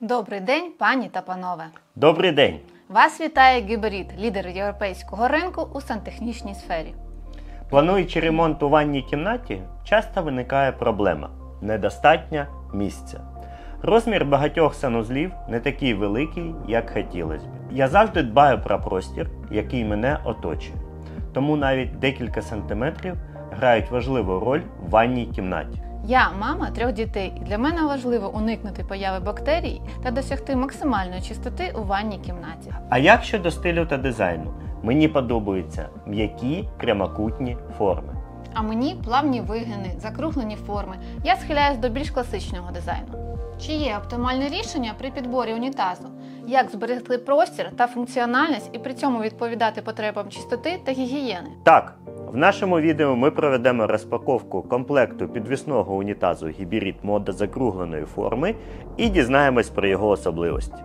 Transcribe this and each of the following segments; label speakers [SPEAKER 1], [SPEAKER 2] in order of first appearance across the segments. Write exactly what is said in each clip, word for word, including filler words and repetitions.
[SPEAKER 1] Добрий день, пані та панове!
[SPEAKER 2] Добрий день!
[SPEAKER 1] Вас вітає Гіберіт, лідер європейського ринку у сантехнічній сфері.
[SPEAKER 2] Плануючи ремонт у ванній кімнаті, часто виникає проблема – недостатньо місця. Розмір багатьох санузлів не такий великий, як хотілося б. Я завжди дбаю про простір, який мене оточує. Тому навіть декілька сантиметрів грають важливу роль в ванній кімнаті.
[SPEAKER 1] Я мама трьох дітей, і для мене важливо уникнути появи бактерій та досягти максимальної чистоти у ванній кімнаті.
[SPEAKER 2] А як щодо стилю та дизайну? Мені подобаються м'які прямокутні форми.
[SPEAKER 1] А мені плавні вигини, закруглені форми. Я схиляюсь до більш класичного дизайну. Чи є оптимальне рішення при підборі унітазу? Як зберегти простір та функціональність і при цьому відповідати потребам чистоти та гігієни?
[SPEAKER 2] Так, в нашому відео ми проведемо розпаковку комплекту підвісного унітазу Гіберіт Мода закругленої форми і дізнаємось про його особливості.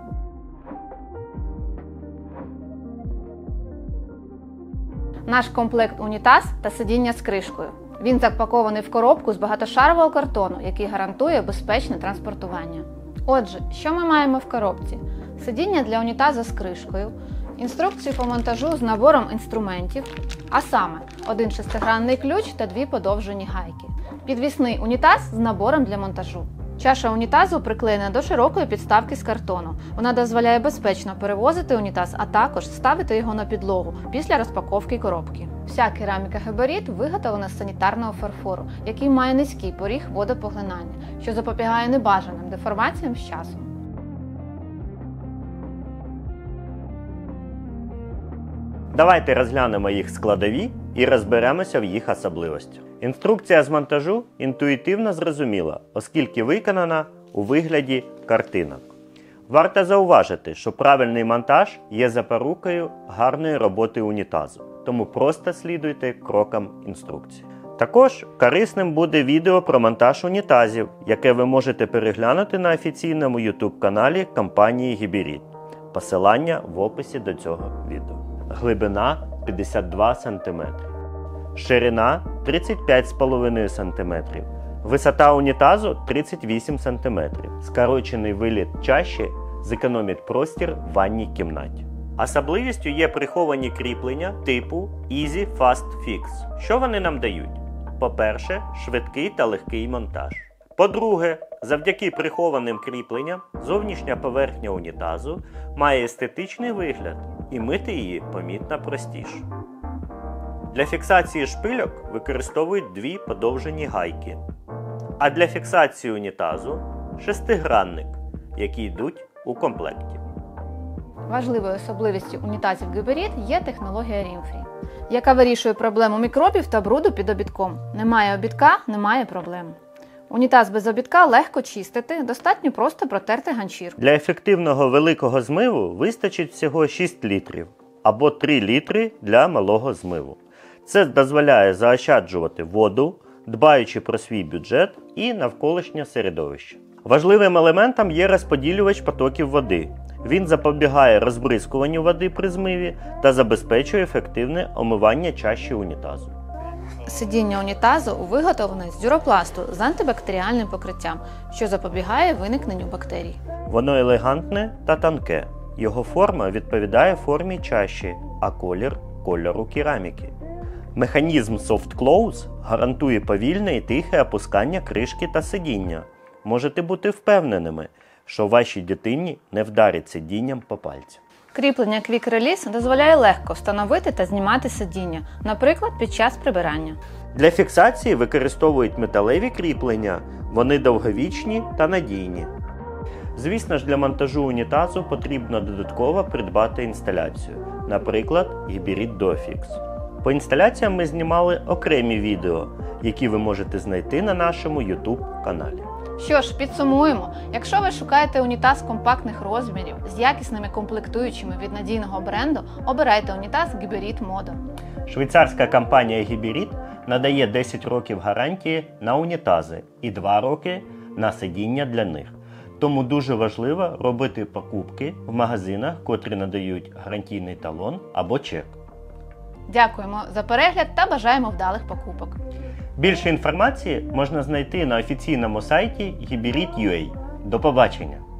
[SPEAKER 1] Наш комплект унітаз та сидіння з кришкою. Він запакований в коробку з багатошарового картону, який гарантує безпечне транспортування. Отже, що ми маємо в коробці? Сидіння для унітазу з кришкою, інструкцію по монтажу з набором інструментів, а саме один шестигранний ключ та дві подовжені гайки. Підвісний унітаз з набором для монтажу. Чаша унітазу приклеєна до широкої підставки з картону. Вона дозволяє безпечно перевозити унітаз, а також ставити його на підлогу після розпаковки коробки. Вся кераміка Гіберіт виготовлена з санітарного фарфору, який має низький поріг водопоглинання, що запобігає небажаним деформаціям з часом.
[SPEAKER 2] Давайте розглянемо їх складові і розберемося в їх особливостях. Інструкція з монтажу інтуїтивно зрозуміла, оскільки виконана у вигляді картинок. Варто зауважити, що правильний монтаж є запорукою гарної роботи унітазу, тому просто слідуйте крокам інструкції. Також корисним буде відео про монтаж унітазів, яке ви можете переглянути на офіційному ютуб-каналі компанії Гіберіт. Посилання в описі до цього відео. Глибина п'ятдесят два сантиметри. Ширина тридцять п'ять цілих п'ять десятих сантиметрів. Висота унітазу тридцять вісім сантиметрів. Скорочений виліт чаші зекономить простір в ванній кімнаті. Особливістю є приховані кріплення типу Easy Fast Fix. Що вони нам дають? По-перше, швидкий та легкий монтаж. По-друге, завдяки прихованим кріпленням зовнішня поверхня унітазу має естетичний вигляд і мити її помітно простіше. Для фіксації шпильок використовують дві подовжені гайки, а для фіксації унітазу – шестигранник, які йдуть у комплекті.
[SPEAKER 1] Важливою особливістю унітазів Гіберіт є технологія Rim-Free, яка вирішує проблему мікробів та бруду під обідком. Немає обідка – немає проблем. Унітаз без обідка легко чистити, достатньо просто протерти ганчірку.
[SPEAKER 2] Для ефективного великого змиву вистачить всього шість літрів або три літри для малого змиву. Це дозволяє заощаджувати воду, дбаючи про свій бюджет і навколишнє середовище. Важливим елементом є розподілювач потоків води. Він запобігає розбризкуванню води при змиві та забезпечує ефективне омивання чаші унітазу.
[SPEAKER 1] Сидіння унітазу виготовлене з дюропласту з антибактеріальним покриттям, що запобігає виникненню бактерій.
[SPEAKER 2] Воно елегантне та тонке. Його форма відповідає формі чаші, а колір – кольору кераміки. Механізм Soft Close гарантує повільне і тихе опускання кришки та сидіння. Можете бути впевненими, що вашій дитині не вдарить сидінням по пальцю.
[SPEAKER 1] Кріплення Quick Release дозволяє легко встановити та знімати сидіння, наприклад, під час прибирання.
[SPEAKER 2] Для фіксації використовують металеві кріплення, вони довговічні та надійні. Звісно ж, для монтажу унітазу потрібно додатково придбати інсталяцію, наприклад, Гіберіт Duofix. По інсталяціям ми знімали окремі відео, які ви можете знайти на нашому ютуб-каналі.
[SPEAKER 1] Що ж, підсумуємо. Якщо ви шукаєте унітаз компактних розмірів з якісними комплектуючими від надійного бренду, обирайте унітаз Гіберіт Мода.
[SPEAKER 2] Швейцарська компанія Гіберіт надає десять років гарантії на унітази і два роки на сидіння для них. Тому дуже важливо робити покупки в магазинах, котрі надають гарантійний талон або чек.
[SPEAKER 1] Дякуємо за перегляд та бажаємо вдалих покупок.
[SPEAKER 2] Більше інформації можна знайти на офіційному сайті гіберіт крапка ю а. До побачення!